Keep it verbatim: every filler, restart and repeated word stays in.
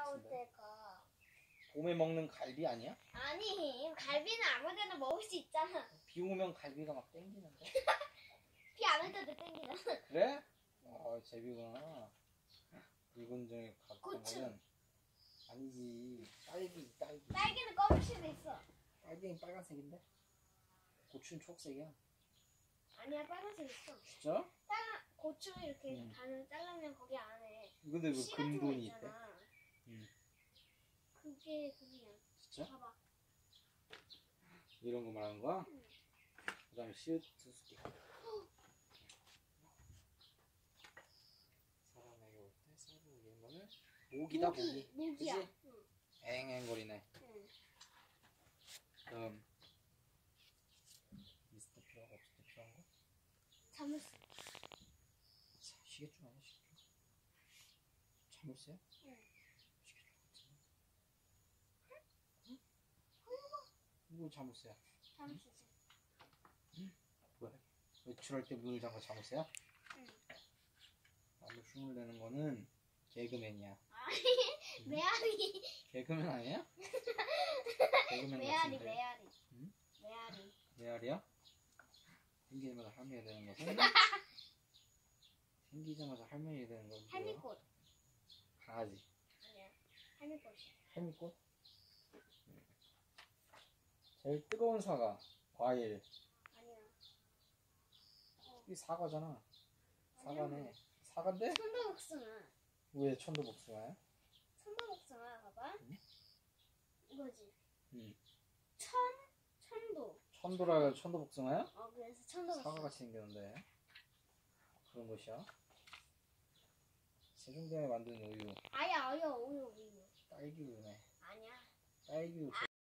같은데. 때가. 봄에 먹는 갈비 아니야? 아니, 갈비는 아무데나 먹을 수 있잖아. 비 오면 갈비가 막 땡기는데. 비 안 올 때도 땡기잖아. 그래? 아, 제비구나. 이건 중에 같은 고추. 거는 아니지. 딸기, 딸기. 딸기는 껍질도 있어. 딸기는 빨간색인데? 고추는 초록색이야. 아니야, 빨간색 있어. 진짜? 딸 고추 이렇게 음. 반을 잘라면 거기 안에 근데 왜 씨 같은 거 근본이 있대? 있잖아. 음. 그게 그냥. 진짜? 봐봐. 이런 거 말하는 거야? 응. 그 다음에 시읒 수수께. 사람에게 올 때 쌀을 이런 거는 모기다, 모기. 모기야. 그치? 응. 앵앵거리네. 응. 다음 미스터 필요하고 없을 때 필요한 거? 자물쇠. 시계줄 아니야? 시계줄? 자물쇠야? 응. 시계줄 같은데? 응? 이거 자물쇠야. 자물쇠지. 뭐야? 외출할 때 문을 잠가 자물쇠야? 응. 나도 흉을 내는 거는 개그맨이야. 아니, 메아리. 개그맨 아니야? 개그맨 메아리, 같은데. 메아리. 응? 메아리. 메아리야? 생기자마자 할머니가 되는 것은? 생기자마자 할머니가 되는 건 뭐야? 할미꽃. 강아지. 아니야. 할미꽃이야. 할미꽃? 제일 뜨거운 사과. 과일. 아니야. 이 사과잖아. 사과네. 아니야. 사과인데? 천도복숭아. 왜 천도복숭아야? 천도복숭아, 봐봐. 응? 이거지. 응. 천, 천도. 천도라 천도복숭아야? 어, 그래서 천도복숭아. 사과같이 생겼는데. 그런 것이야? 세종대왕이 만든 우유. 아야, 아야, 우유, 우유. 딸기 우유네. 아니야. 딸기 우유.